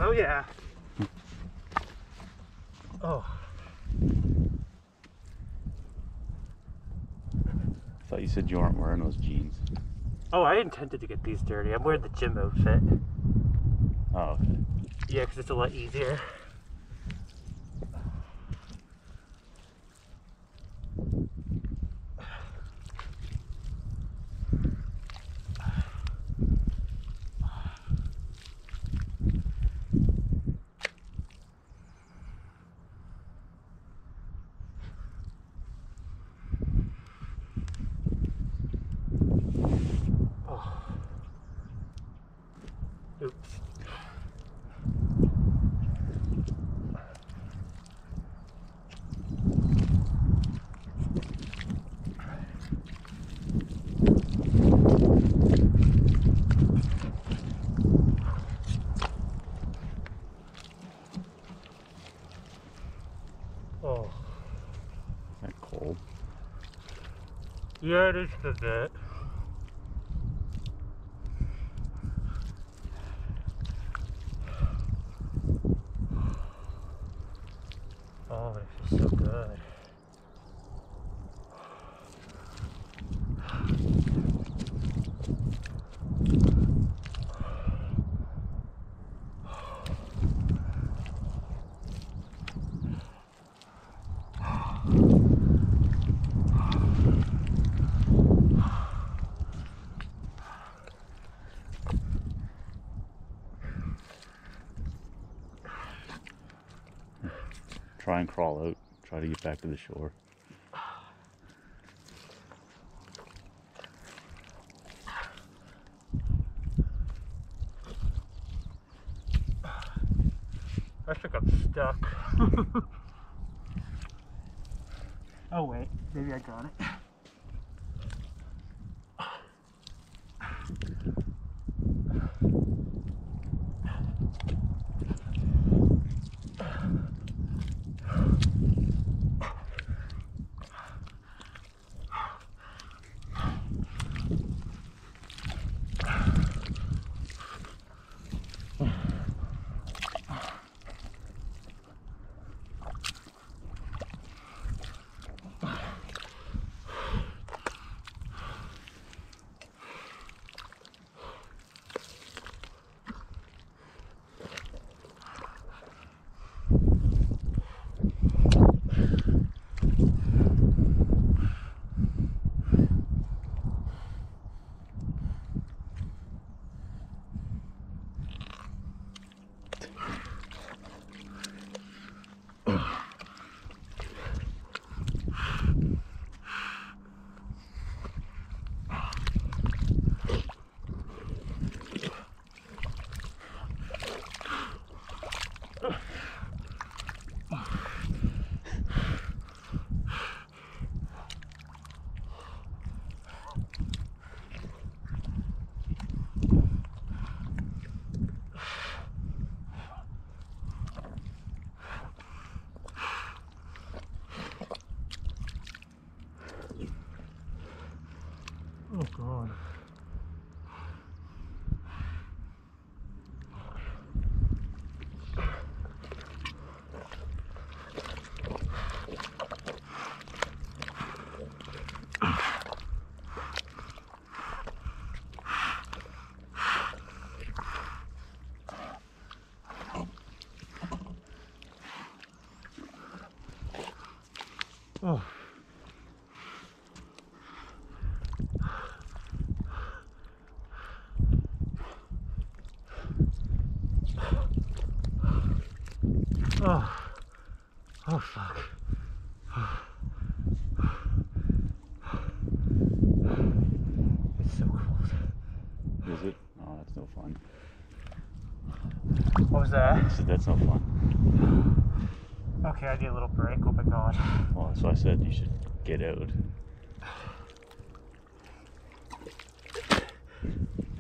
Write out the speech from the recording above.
Oh yeah. Oh. I thought you said you weren't wearing those jeans. Oh, I intended to get these dirty. I'm wearing the gym outfit. Oh, okay. Yeah, because it's a lot easier. Oh. Oops. Oh. Is that cold? Yeah, it is a bit. Oh, it feels so good. Try and crawl out. Try to get back to the shore. I think I'm stuck. Oh wait, maybe I got it. Oh god. Oh. Oh. Oh fuck. It's so cold. Is it? Oh, that's no fun. What was that? I said that's no fun. Okay, I need a little break. Oh my god. Well, so I said you should get out.